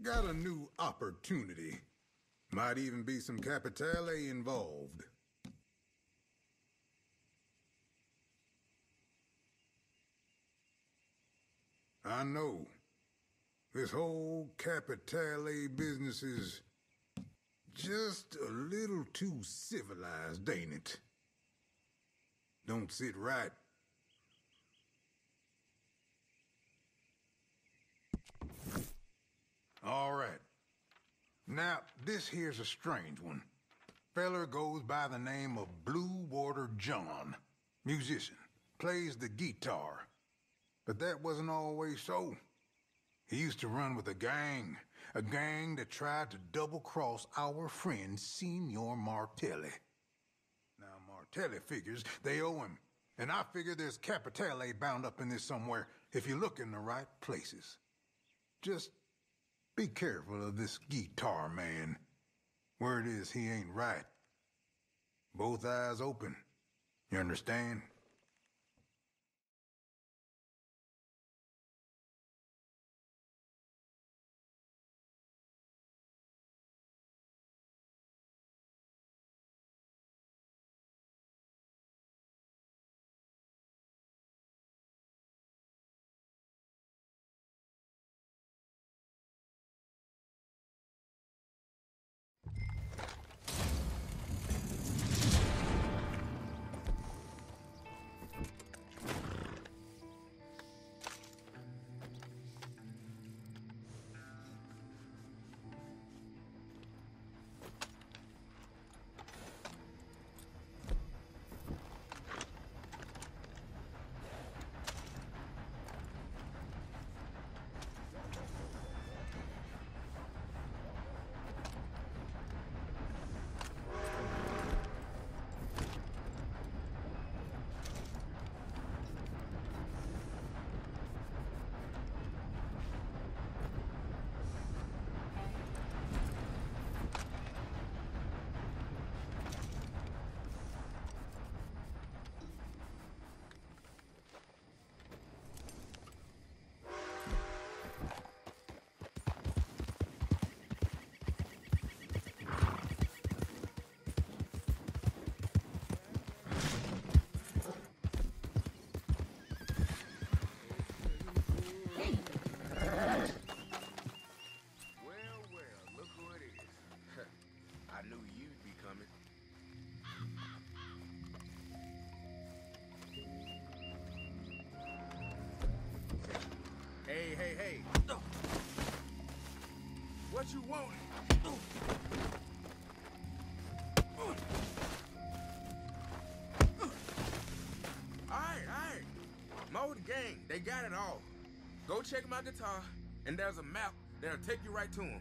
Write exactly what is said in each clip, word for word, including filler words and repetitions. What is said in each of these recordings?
Got a new opportunity. Might even be some Capitale involved. I know. This whole Capitale business is just a little too civilized, ain't it? Don't sit right. All right. Now, this here's a strange one. Feller goes by the name of Blue Water John. Musician. Plays the guitar. But that wasn't always so. He used to run with a gang. A gang that tried to double-cross our friend Signor Martelli. Now, Martelli figures they owe him. And I figure there's Capitale bound up in this somewhere if you look in the right places. Just be careful of this guitar man. Word is he ain't right. Both eyes open. You understand? Hey, hey, hey. What you want? Alright, alright. Mo the gang, they got it all. Go check my guitar, and there's a map that'll take you right to him.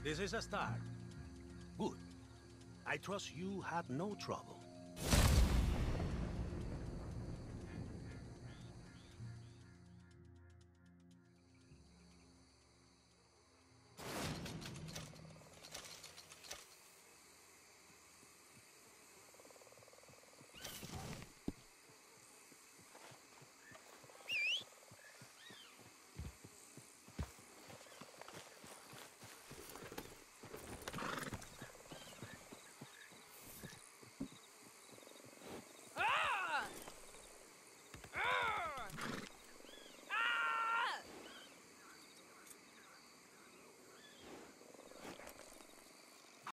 This is a start. Good. I trust you had no trouble.